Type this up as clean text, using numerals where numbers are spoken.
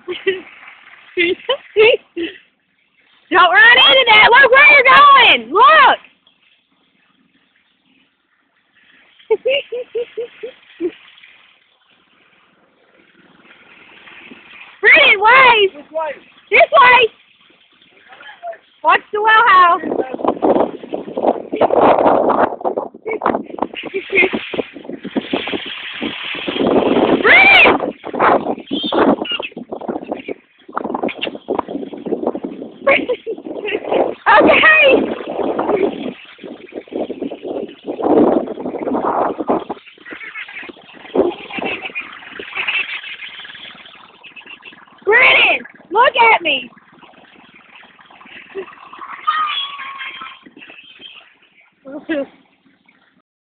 Don't run into that. Look where you're going. Look. Brennan, wave. This way. This way. Watch the well house. Brennan! Okay. Brennan, look at me.